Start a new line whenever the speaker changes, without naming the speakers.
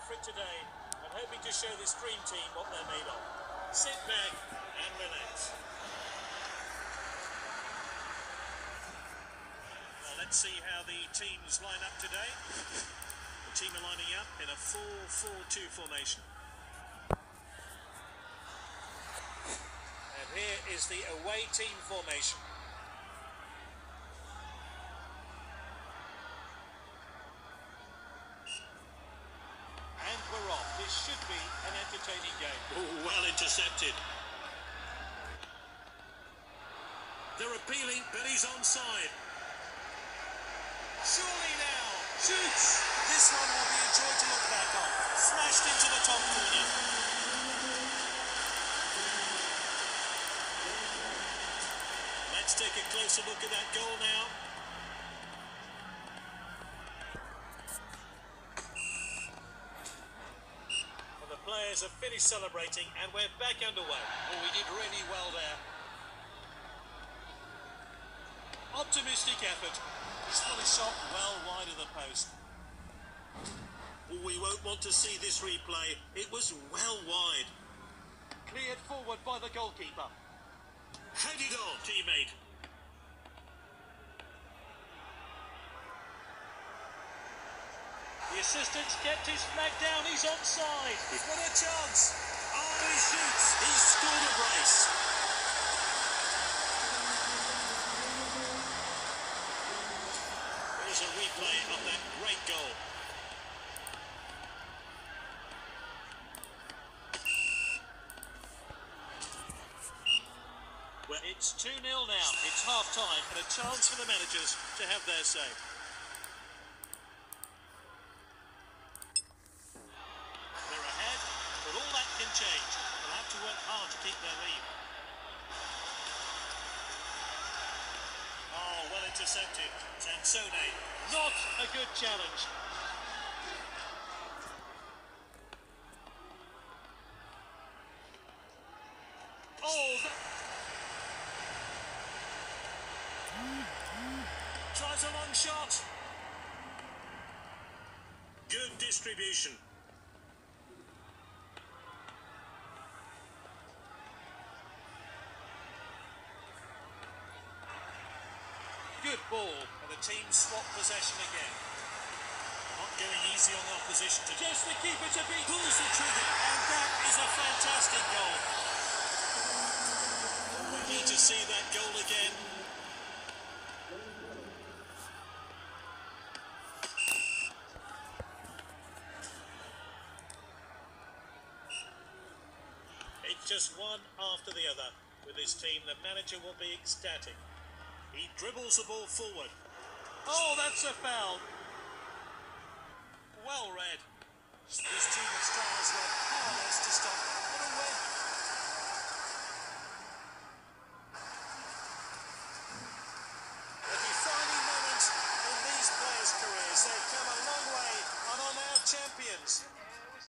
effort today and hoping to show this dream team what they're made of. Sit back and relax. Well, let's see how the teams line up today. The team are lining up in a 4-4-2 formation. And here is the away team formation. And we're off. This should be an entertaining game.
Oh, well intercepted. They're appealing, but he's onside.
Surely now. Shoots! This one will be a joy to look back on. Smashed into the top corner. Let's take a closer look at that goal now. And the players have finished celebrating and we're back underway.
Oh, we did really well there.
Optimistic effort. This one is shot well wide of the post.
Oh, we won't want to see this replay. It was well wide.
Cleared forward by the goalkeeper.
Headed on, teammate.
The assistant's kept his flag down. He's onside. What a chance.
Oh, he shoots. He's scored a brace.
Here's a replay of that great goal. Well, it's 2-0 now. It's half-time and a chance for the managers to have their say. They're ahead, but all that can change. They'll have to work hard to keep their lead. Oh, well intercepted. Sansone. Not a good challenge. Oh, tries a long shot.
Good distribution.
Good ball, and the team swap possession again. Not going easy on the opposition. Just the keeper to beat.
Pulls the trigger.
And that is a fantastic goal. We need to see that goal again. It's just one after the other. With his team, the manager will be ecstatic. He dribbles the ball forward. Oh, that's a foul. Well read. The